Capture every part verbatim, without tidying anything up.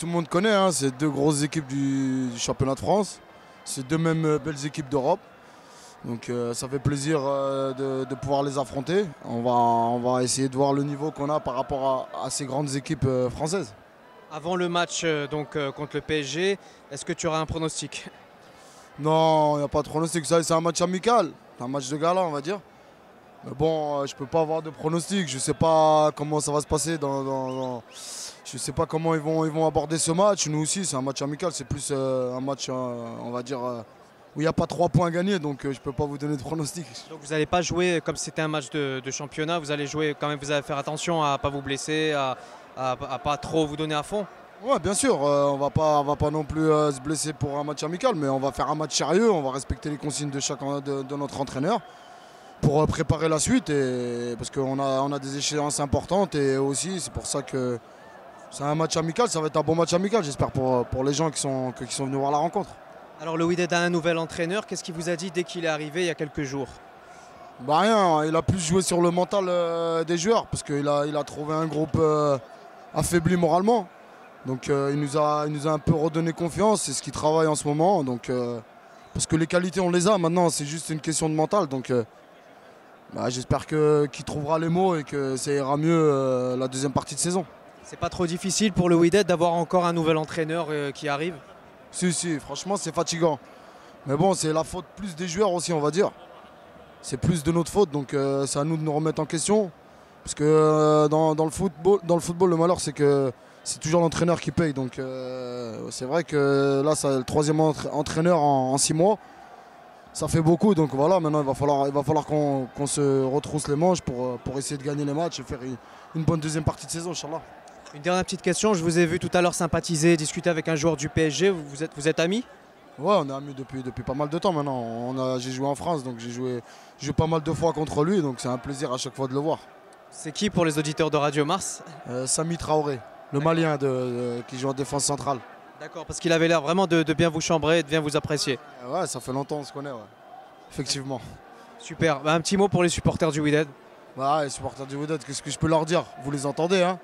tout le monde connaît, hein, c'est deux grosses équipes du, du championnat de France. C'est deux mêmes euh, belles équipes d'Europe. Donc euh, ça fait plaisir euh, de, de pouvoir les affronter. On va, on va essayer de voir le niveau qu'on a par rapport à, à ces grandes équipes euh, françaises. Avant le match euh, donc, euh, contre le P S G, est-ce que tu auras un pronostic? Non, il n'y a pas de pronostic. Ça, c'est un match amical, un match de gala, on va dire. Mais bon, euh, je ne peux pas avoir de pronostic. Je ne sais pas comment ça va se passer. Dans, dans, dans... Je ne sais pas comment ils vont, ils vont aborder ce match. Nous aussi, c'est un match amical. C'est plus euh, un match, euh, on va dire, euh, où il n'y a pas trois points à gagner. Donc, euh, je ne peux pas vous donner de pronostic. Donc vous n'allez pas jouer comme si c'était un match de, de championnat. Vous allez jouer quand même. Vous allez faire attention à ne pas vous blesser, à ne pas trop vous donner à fond. Ouais, bien sûr, euh, on va pas, on va pas non plus euh, se blesser pour un match amical, mais on va faire un match sérieux, on va respecter les consignes de, chaque, de, de notre entraîneur pour euh, préparer la suite, et, parce qu'on a, on a des échéances importantes et aussi c'est pour ça que c'est un match amical, ça va être un bon match amical, j'espère pour, pour les gens qui sont, qui sont venus voir la rencontre. Alors le Wydad a un nouvel entraîneur, qu'est-ce qu'il vous a dit dès qu'il est arrivé il y a quelques jours? Bah rien, il a plus joué sur le mental euh, des joueurs, parce qu'il a, il a trouvé un groupe euh, affaibli moralement. Donc euh, il, nous a, il nous a un peu redonné confiance, c'est ce qu'il travaille en ce moment. Donc, euh, parce que les qualités on les a maintenant, c'est juste une question de mental. Donc euh, bah, j'espère que, qu'il trouvera les mots et que ça ira mieux euh, la deuxième partie de saison. C'est pas trop difficile pour le Wydad d'avoir encore un nouvel entraîneur euh, qui arrive? Si, si, franchement c'est fatigant. Mais bon, c'est la faute plus des joueurs aussi, on va dire. C'est plus de notre faute, donc euh, c'est à nous de nous remettre en question. Parce que euh, dans, dans, le football, dans le football, le malheur c'est que c'est toujours l'entraîneur qui paye, donc euh, c'est vrai que là, c'est le troisième entra entraîneur en, en six mois. Ça fait beaucoup, donc voilà, maintenant il va falloir, il va falloir qu'on qu'on se retrousse les manches pour, pour essayer de gagner les matchs et faire une, une bonne deuxième partie de saison, Inch'Allah. Une dernière petite question, je vous ai vu tout à l'heure sympathiser, discuter avec un joueur du P S G, vous êtes, vous êtes amis? Ouais, on est amis depuis, depuis pas mal de temps maintenant. J'ai joué en France, donc j'ai joué, joué pas mal de fois contre lui, donc c'est un plaisir à chaque fois de le voir. C'est qui pour les auditeurs de Radio Mars? euh, Sami Traoré. Le Malien de, de, qui joue en défense centrale. D'accord, parce qu'il avait l'air vraiment de, de bien vous chambrer et de bien vous apprécier. Ouais, ça fait longtemps qu'on se connaît, ouais. Effectivement. Super, bah, un petit mot pour les supporters du Wydad. Bah, les supporters du Wydad, qu'est-ce que je peux leur dire? Vous les entendez, hein?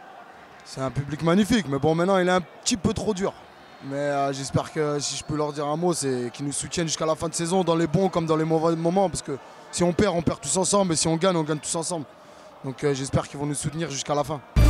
C'est un public magnifique, mais bon, maintenant il est un petit peu trop dur. Mais euh, j'espère que si je peux leur dire un mot, c'est qu'ils nous soutiennent jusqu'à la fin de saison, dans les bons comme dans les mauvais moments, parce que si on perd, on perd tous ensemble, et si on gagne, on gagne tous ensemble. Donc euh, j'espère qu'ils vont nous soutenir jusqu'à la fin.